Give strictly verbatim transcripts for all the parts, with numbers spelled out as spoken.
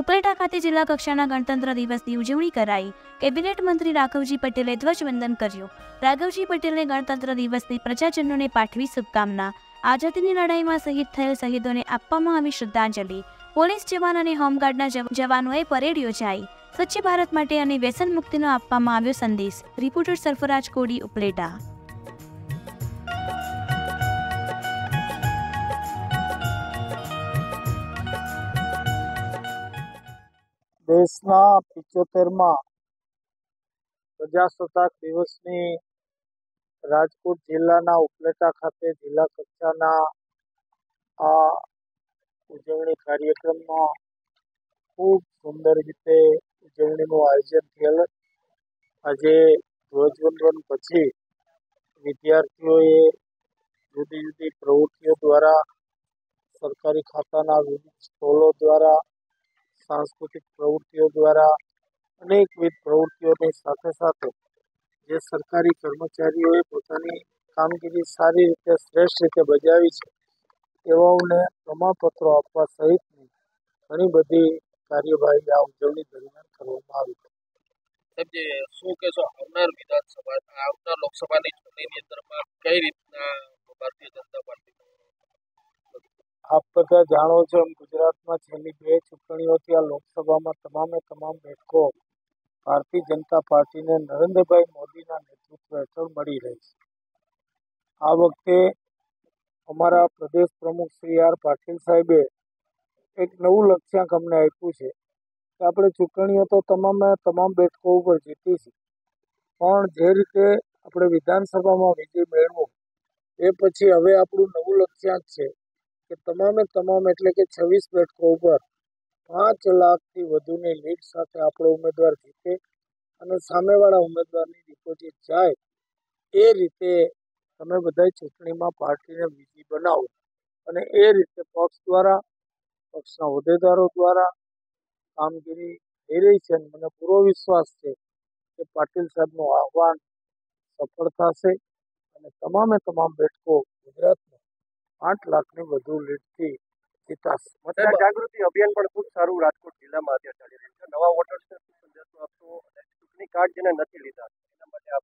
ઉપલેટા ખાતે જિલ્લા કક્ષાના ગણતંત્ર દિવસની ઉજવણી કરાઈ। કેબિનેટ મંત્રી રાઘવજી પટેલે ધ્વજવંદન કર્યું। રાઘવજી પટેલે ગણતંત્ર દિવસની પ્રજાજનોને પાઠવી શુભકામના। આઝાદીની લડાઈમાં શહીદ થયેલ શહીદોને આપવામાં આવી શ્રદ્ધાંજલિ। પોલીસ જવાન અને હોમગાર્ડના જવાનોએ પરેડ યોજાઈ। સ્વચ્છ ભારત માટે અને વ્યસન મુક્તિનો આપવામાં આવ્યો સંદેશ। રિપોર્ટર સરફરાજ કોડી, ઉપલેટા। દેશના પિચોતેરમાં પ્રજાસત્તાક દિવસની રાજકોટ જિલ્લાના ઉપલેટા ખાતે જિલ્લા કક્ષાના આ ઉજવણી કાર્યક્રમમાં ખૂબ સુંદર રીતે ઉજવણીનું આયોજન થયેલ। આજે ધ્વજવંદન પછી વિદ્યાર્થીઓએ જુદી જુદી પ્રવૃત્તિઓ દ્વારા, સરકારી ખાતાના વિવિધ સ્ટોલો દ્વારા, સાંસ્કૃતિક પ્રવૃત્તિઓ દ્વારા, અનેકવિધ પ્રવૃત્તિઓની સાથે સાથે જે સરકારી કર્મચારીઓએ પોતાની કામગીરી સારી રીતે શ્રેષ્ઠ રીતે બજાવી છે એવાઓને પ્રમાણપત્રો આપવા સહિતની ઘણી બધી કાર્યવાહી આ ઉજવણી દરમિયાન કરવામાં આવી છે। શું કહેશો, આવનાર વિધાનસભા આવનાર લોકસભાની ચૂંટણીની અંદરમાં કઈ રીતના ભારતીય જનતા પાર્ટી? આપ બધા જાણો છો એમ ગુજરાતમાં છેલ્લી બે ચૂંટણીઓથી આ લોકસભામાં તમામે તમામ બેઠકો ભારતીય જનતા પાર્ટીને નરેન્દ્રભાઈ મોદીના નેતૃત્વ હેઠળ મળી રહી છે। આ વખતે અમારા પ્રદેશ પ્રમુખ શ્રી આર પાટીલ સાહેબે એક નવું લક્ષ્યાંક અમને આપ્યું છે કે આપણે ચૂંટણીઓ તો તમામે તમામ બેઠકો ઉપર જીતી છે, પણ જે રીતે આપણે વિધાનસભામાં વિજય મેળવો એ પછી હવે આપણું નવું લક્ષ્યાંક છે કે તમામે તમામ એટલે કે છવ્વીસ બેઠકો ઉપર પાંચ લાખથી વધુની લીડ સાથે આપણો ઉમેદવાર જીતે અને સામેવાળા ઉમેદવારની ડિપોઝિટ જાય એ રીતે તમે બધા ચૂંટણીમાં પાર્ટીને વિજયી બનાવો અને એ રીતે પક્ષ દ્વારા, પક્ષના હોદ્દેદારો દ્વારા કામગીરી થઈ રહી છે અને મને પૂરો વિશ્વાસ છે કે પાટીલ સાહેબનું આહવાન સફળ થશે અને તમામે તમામ બેઠકો ગુજરાતમાં આઠ લાખની વધુ લીડથી જીતાશે। મતદાર જાગૃતિ અભિયાન પણ ખૂબ સારું રાજકોટ જિલ્લામાં અત્યારે ચાલી રહ્યું છે। નવા વોટર્સને શું સંદેશો આપશો અને ચૂંટણી કાર્ડ જેને નથી લીધા એના માટે આપ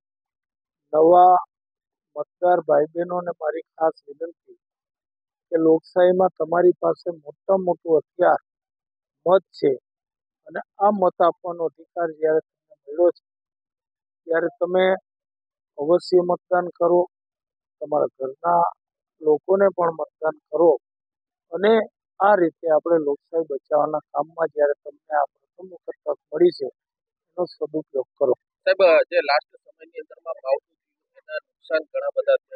નવા મતદાર ભાઈ બહેનોને મારી ખાસ વિનંતી કે લોકશાહીમાં તમારી પાસે મોટામાં મોટું હથિયાર મત છે અને આ મત આપવાનો અધિકાર જ્યારે તમને મળ્યો છે ત્યારે તમે અવશ્ય મતદાન કરો, તમારા ઘરના લોકોને પણ મતદાન કરો અને આ રીતે આપણે લોકશાહી બચાવવાના કામમાં જ્યારે તમને આ પ્રથમ વખત તક મળી છે એનો સદુપયોગ કરો। સાહેબ, જે લાસ્ટ સમયની અંદરમાં ભાવતું એના નુકસાન ઘણા બધા